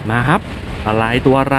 มาครับอะไรตัวอะไร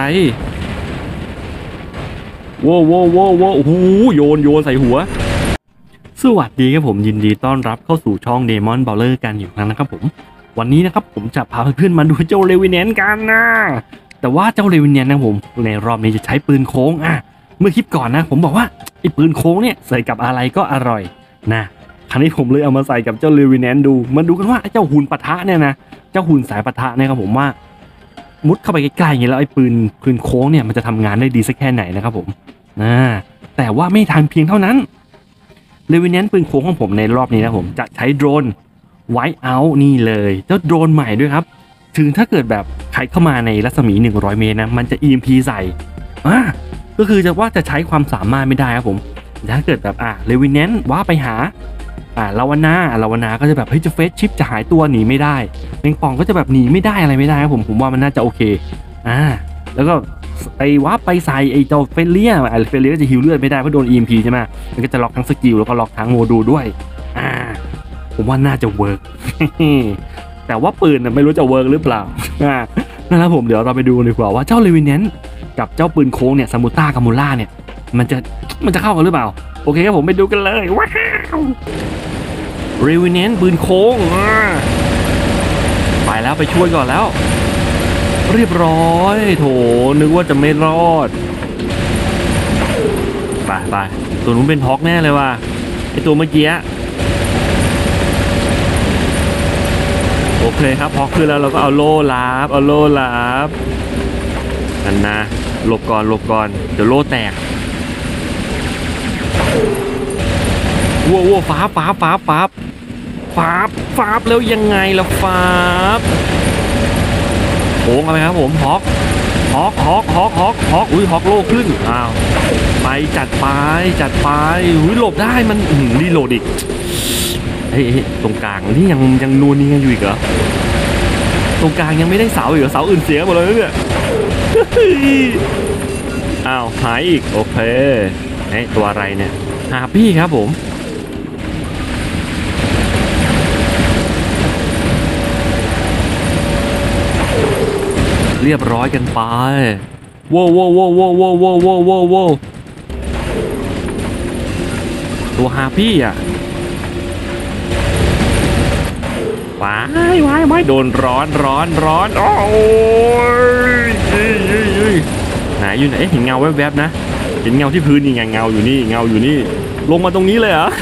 โว้โว้โว้โว้โอ้โหโยนใส่หัวสวัสดีครับผมยินดีต้อนรับเข้าสู่ช่อง Demon Brawler กันอยู่นะครับผมวันนี้นะครับผมจะพาเพื่อนๆมาดูเจ้าเลวิเนนกันนะแต่ว่าเจ้าเลวิเนนนะผมในรอบนี้จะใช้ปืนโค้งเมื่อคลิปก่อนนะผมบอกว่าไอ้ปืนโค้งเนี่ยใส่กับอะไรก็อร่อยนะครั้นี้ผมเลยเอามาใส่กับเจ้าเลวิเนนดูมาดูกันว่าเจ้าหุ่นปะทะเนี่ยนะเจ้าหุ่นสายปะทะเนี่ยครับผมว่ามุดเข้าไปใกล้ๆอย่างนี้แล้วไอ้ปืนโค้งเนี่ยมันจะทำงานได้ดีสักแค่ไหนนะครับผมแต่ว่าไม่ทันเพียงเท่านั้นเลวิเนนปืนโค้งของผมในรอบนี้นะผมจะใช้โดรนไวท์เอาท์นี่เลยเจ้าโดรนใหม่ด้วยครับถึงถ้าเกิดแบบใครเข้ามาในรัศมี100เมตรนะมันจะ EMP ใส่ก็คือจะใช้ความสามารถไม่ได้ครับผมถ้าเกิดแบบเลวิเนนว่าไปหาลาวนาก็จะแบบเฮ้ยจะเฟสชิปจะหายตัวหนีไม่ได้แมงป่องก็จะแบบหนีไม่ได้อะไรไม่ได้ครับผมว่ามันน่าจะโอเคแล้วก็ไปใส่ไอ้เจ้าเฟลเลียก็จะฮิวเลือดไม่ได้เพราะโดน EMP ใช่ไหมมันก็จะล็อกทั้งสกิลแล้วก็ล็อกทั้งโมดูลด้วยผมว่าน่าจะเวิร์ก แต่ว่าปืนไม่รู้จะเวิร์กหรือเปล่านะครับผมเดี๋ยวเราไปดูดีกว่าว่าเจ้าเลวิเนนกับเจ้าปืนโค้งเนี่ยซามูต้ากับมูล่าเนี่ยมันจะเข้ากันหรือเปล่าโอเคครับผมไปดูกันเลยว้าวเลวิเนนปืนโค้งไปแล้วไปช่วยก่อนแล้วเรียบร้อยโถนึกว่าจะไม่รอดไปตัวนู้นเป็นฮอกแน่เลยว่ะไอตัวเมื่อกี้โอเคครับฮอกขึ้นแล้วเราก็เอาโล่ลับนั่นนะหลบก่อนเดี๋ยวโล่แตกวัวฟ้าแล้วยังไงล่ะฟ้าโค้งอะไรครับผมฮอกอุ้ยฮอกโลขึ้นไปจัดไปอุ้ยหลบได้มันรีโหลดอีกเฮ้ยตรงกลางนี่ยังนูนนี่อยู่อีกเหรอตรงกลางยังไม่ได้เสาอีกเหรอเสาอื่นเสียหมดเลยเนี่ยหายอีกโอเคตัวอะไรเนี่ยฮาปี้ครับผมเรียบร้อยกันไปโว้ตัวฮาปี้ว้ายโดนร้อนโอ้ยไหนอยู่ไหนเห็นเงาแวบๆนะเห็นเงาที่พื้นนี่ไงเงาอยู่นี่ลงมาตรงนี้เลยเหรอ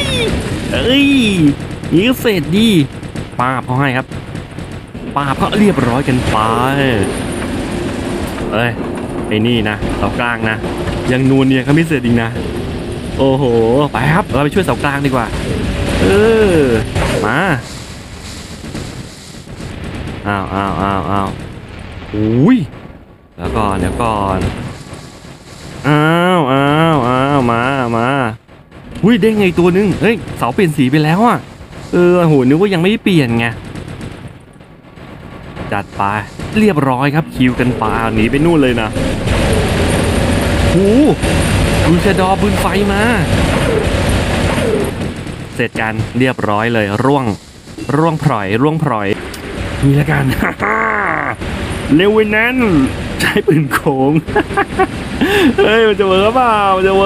นี่ก็เสร็จดีป้าเขาให้ครับป้าเขาเรียบร้อยกันไปไอ้นี่นะเสากลางนะยังนูนเนี่ยเขาไม่เสร็จจริงนะโอ้โหไปครับเราไปช่วยเสากลางดีกว่ามาอุ้ยแล้วก่อนเดี๋ยวก่อนมาอุ้ยเด้งไงตัวนึงเฮ้ยเสาเปลี่ยนสีไปแล้วโหนึกว่ายังไม่เปลี่ยนไงจัดไปเรียบร้อยครับคิวกันปาหนีไปนู่นเลยนะดูชะดอปืนไฟมาเสร็จกันเรียบร้อยเลยร่วงพร่อยนี่ละกันเลวินนั้นใช้ปืนโค้งเฮ้ยมันจะเวิร์กเปล่าเน่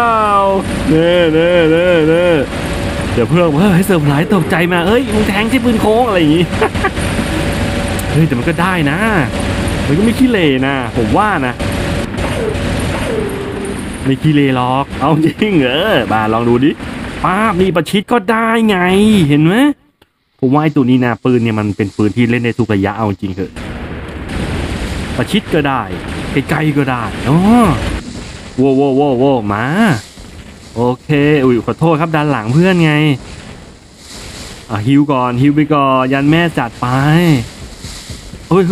เดี๋ยวเพื่อนให้เซอร์ไพรส์ตกใจมามึงแทงใช้ปืนโค้งอะไรอย่างงี้เฮ้ยแต่มันก็ได้นะมันก็ไม่ขี้เล่นะผมว่านะไม่ขี้เล่หรอกเอาจริงบ้าลองดูดินี่ประชิดก็ได้ไงเห็นไหมผมว่าไอ้ตัวนี้นะปืนเนี่ยมันเป็นปืนที่เล่นในทุกระยะเอาจริงเถอะประชิดก็ได้ไกลๆก็ได้ว้มาโอเคขอโทษครับด้านหลังเพื่อนไงฮิวไปก่อนยันแม่จัดไปเฮ้ย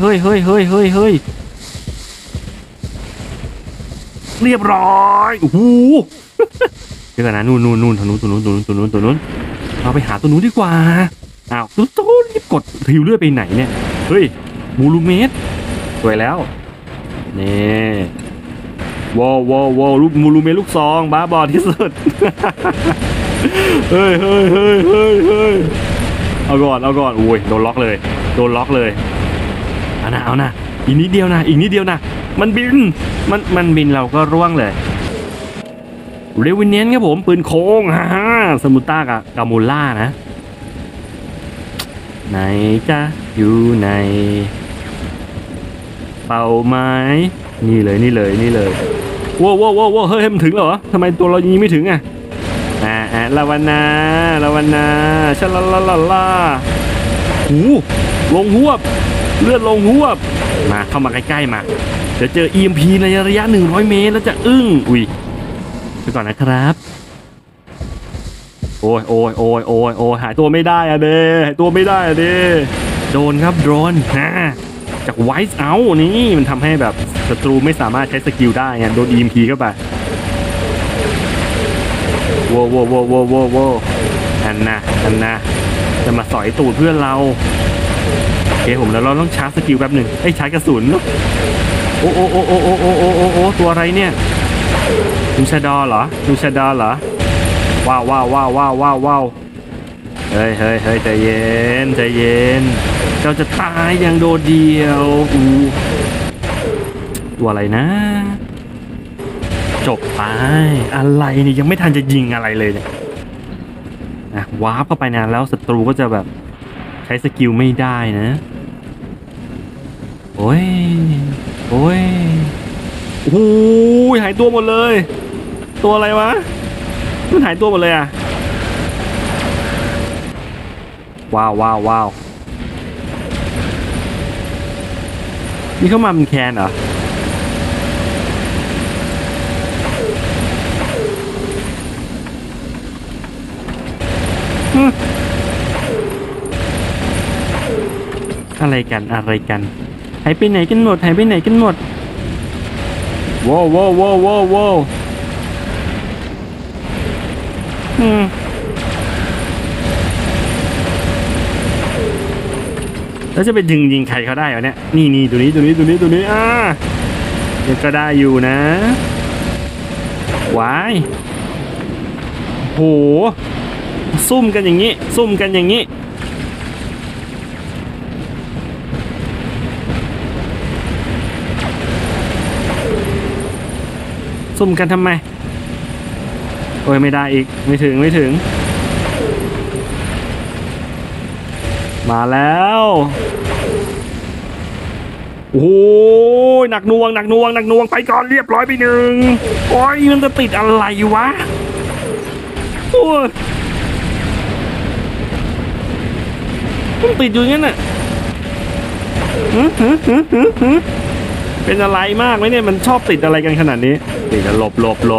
เรียบร้อยโอ้โหเดี๋ยวก่อนนะนู่นตัวนู้นเราไปหาตัวนู้นดีกว่าตัวรีบกดฮิวเลือดไปไหนเนี่ยเฮ้ยมูลูเมสสวยแล้วนี่ว้าวลูกมูลูเมสลูกซองบ้าบอที่สุดเฮ้ยเอาก่อนโอ้ยโดนล็อกเลยเอานะอีกนิดเดียวนะมันบินมันบินเราก็ร่วงเลยเรวิเนียนครับผมปืนโค้งสมุต้ากับกามูล่านะไหนจะอยู่ในเป้าหมายนี่เลยว้าวเฮ้ยมันถึงเหรอทำไมตัวเรายิงไม่ถึงอ่ะลาวานาชะลาหูลงหวบเลือดลงหวบมาเข้ามาใกล้ๆมาเดี๋ยวเจอ EMP ในระยะ100 เมตรแล้วจะอึ้งอุ้ยไปก่อนนะครับโอ้ยหายตัวไม่ได้อะเด้โดนครับโดรนจากไวส์เอานี่มันทำให้แบบศัตรูไม่สามารถใช้สกิลได้ไงโดน EMP เข้าไปว้าวอันนะจะมาสอยตูดเพื่อนเราโอเคผมแล้วเราต้องชาร์จสกิลแป๊บหนึ่งชาร์จกระสุนโอ้ตัวอะไรเนี่ยดูชาดอเหรอว้าวเฮ้ยใจเย็นเจ้าจะตายอย่างโดดเดี่ยวตัวอะไรนะจบไปอะไรนี่ยังไม่ทันจะยิงอะไรเลยเนี่ยวาร์ปเข้าไปนานแล้วศัตรูก็จะแบบใช้สกิลไม่ได้นะโอ้ยโอ้โหหายตัวหมดเลยตัวอะไรวะมันหายตัวหมดเลยอะว้าวนี่เข้ามาเป็นแคนเหรออะไรกันหายไปไหนกันหมดว้าวแล้วจะไปยิงใครเขาได้เหรอเนี่ยนี่ตัวนี้ยังก็ได้อยู่นะว้ายโหซุ่มกันอย่างนี้ซุ่มกันทำไมโอ้ยไม่ได้อีกไม่ถึงมาแล้วโอ้ยหนักหน่วงไปก่อนเรียบร้อยไปหนึ่งโอ้ยมันจะติดอะไรวะโอ้ยมันติดอยู่งั้นน่ะเป็นอะไรมากไหมเนี่ยมันชอบติดอะไรกันขนาดนี้ติดจะหลบ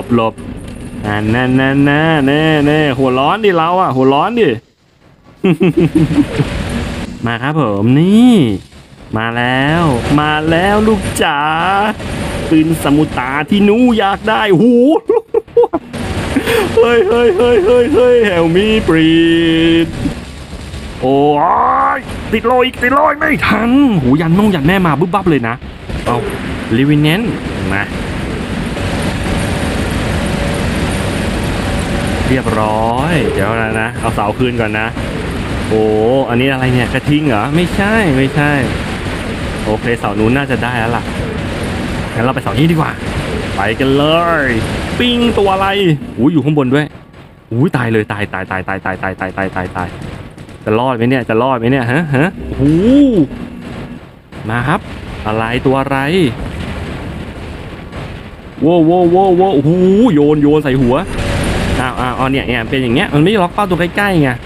แน่หัวร้อนดิเราอ่ะหัวร้อนดิ มาครับผมนี่มาแล้วลูกจ๋าปืนสมุตาที่หนูอยากได้หูเฮ้ยเฮลมีปรีดโอ้ยติดลอยไม่ทันหูยันแม่มาบึ๊บบับเลยนะเอาลิวินเนนมาเรียบร้อยเดี๋ยวนะเอาเสาคืนก่อนนะโอ้อันนี้อะไรเนี่ยกระทิงเหรอไม่ใช่โอเคเสานู้นน่าจะได้แล้วล่ะงั้นเราไปเสานี้ดีกว่าไปกันเลยปิ้งตัวอะไรอยู่ข้างบนด้วยตายเลยตายจะรอดไหมเนี่ยฮะมาครับอะไรตัวอะไรว้าวโอ้โหโยนใส่หัวเอาเนี่ยเป็นอย่างเงี้ยมันไม่ล็อกเป้าตัวใกล้ๆไง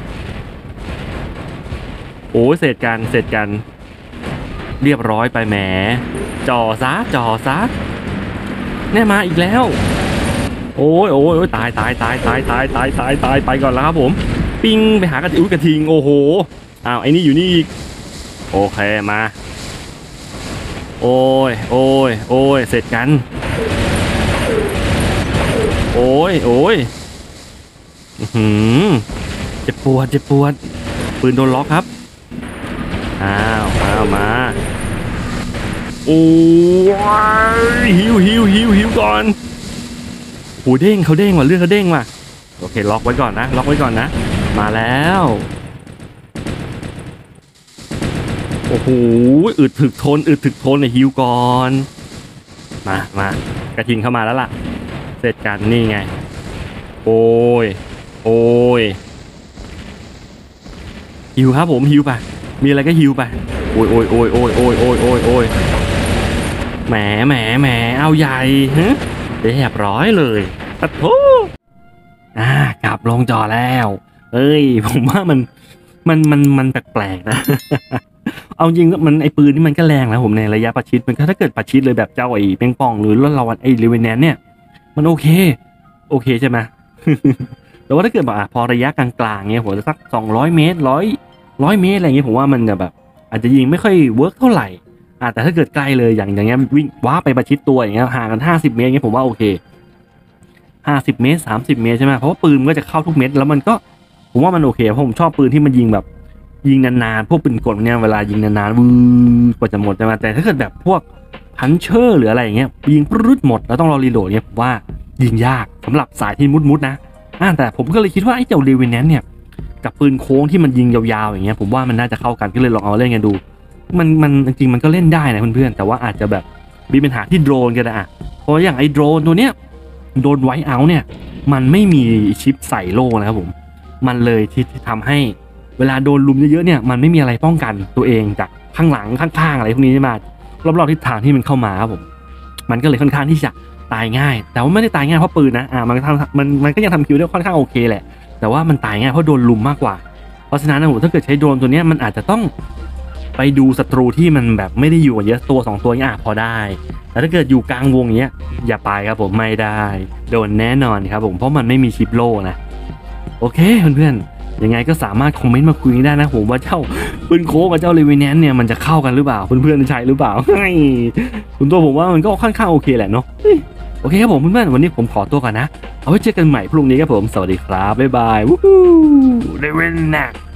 โอ้เสร็จกันเรียบร้อยไปแหมจ่อซะแน่มาอีกแล้วโอ้ยตายไปก่อนแล้วครับผมปิ้งไปหากระทิงโอ้โหไอ้นี่อยู่นี่อีกโอเคมาโอ้ยเสร็จกันโอ้ยเจ็บปวดปืนโดนล็อกครับมาโอ้ยหิวก่อนโอ้เด้งเขาเด้งว่ะเลือดเขาเด้งว่ะโอเคล็อกไว้ก่อนนะมาแล้วโอ้โหอึดถึกทนเลยฮิวก่อนมากระทิงเข้ามาแล้วล่ะเสร็จกันนี่ไงโอ้ยฮิวครับผมฮิวไปมีอะไรก็ฮิวไปโอ้ยแหมเอาใหญ่ฮะเรียบร้อยเลยตัดโถกลับลงจอแล้วเอ้ยผมว่ามันแปลกๆนะ เอาจริงมันไอปืนนี่มันก็แรงนะผมในระยะประชิดมันก็ถ้าเกิดประชิดเลยแบบเจ้าไอเปงปองหรือเราไอเรเวนแนนเนี่ยมันโอเคใช่ไหม แต่ว่าถ้าเกิดแบบพอระยะกลางๆเนี่ยผมจะสัก200 เมตร100 เมตรอะไรเงี้ยผมว่ามันจะแบบอาจจะยิงไม่ค่อยเวิร์กเท่าไหร่แต่ถ้าเกิดใกล้เลยอย่างเงี้ยวิ่งว้าไปประชิดตัวอย่างเงี้ยห่างกัน50 เมตรเงี้ยผมว่าโอเค50 เมตร30 เมตรใช่ไหมเพราะว่าปืนก็จะเข้าทุกเม็ดแล้วมันก็ผมว่ามันโอเคเพราะผมชอบปืนที่มันยิงแบบยิงนานๆพวกปืนกลเนี่ยเวลายิงนานๆวืดกว่าจะหมดใช่ไหมแต่ถ้าเกิดแบบพวกพันเชอร์หรืออะไรอย่างเงี้ยยิงปรุดหมดแล้วต้องรอรีโหลดเนี่ยผมว่ายิงยากสำหรับสายที่มุดนะแต่ผมก็เลยคิดว่าไอ้เจ้าเรเวนแนนเนี่ยกับปืนโค้งที่มันยิงยาวๆอย่างเงี้ยผมว่ามันน่าจะเข้ากันก็เลยลองเอาเล่นกันดูมันจริงๆมันก็เล่นได้นะเพื่อนๆแต่ว่าอาจจะแบบมีปัญหาที่โดรนกันนะเพราะอย่างไอ้โดรนตัวเนี้ยโดนไวท์เอาท์เนี่ยมันไม่มีชิปใส่โล่นะครับผมมันเลยที่ทำให้เวลาโดนลุมเยอะๆเนี่ยมันไม่มีอะไรป้องกันตัวเองจากข้างหลังข้างๆอะไรพวกนี้ใช่ไหมรอบๆทิศทางที่มันเข้ามาครับผมมันก็เลยค่อนข้างที่จะตายง่ายแต่ว่าไม่ได้ตายง่ายเพราะปืนนะมันก็ยังทำคิวได้ค่อนข้างโอเคแหละแต่ว่ามันตายง่ายเพราะโดนลุมมากกว่าเพราะฉะนั้นนะผมถ้าเกิดใช้โดรนตัวนี้มันอาจจะต้องไปดูศัตรูที่มันแบบไม่ได้อยู่เยอะตัว2ตัวเนี่ยพอได้แต่ถ้าเกิดอยู่กลางวงเนี้ยอย่าไปครับผมไม่ได้โดนแน่นอนครับผมเพราะมันไม่มีชิปโล่นะโอเคเพื่อนๆยังไงก็สามารถคอมเมนต์มาคุยได้นะผมว่าเจ้าปืนโค้งกับเจ้าเรเวนแนนเนี่ยมันจะเข้ากันหรือเปล่าเพื่อนๆใช้หรือเปล่าคุณตัวผมว่ามันก็ค่อนข้างโอเคแหละเนาะโอเคครับผมเพื่อนๆวันนี้ผมขอตัวก่อนนะเอาไว้เจอกันใหม่พรุ่งนี้ครับผมสวัสดีครับบ๊ายบายวู้ฮู้เรเวนแนน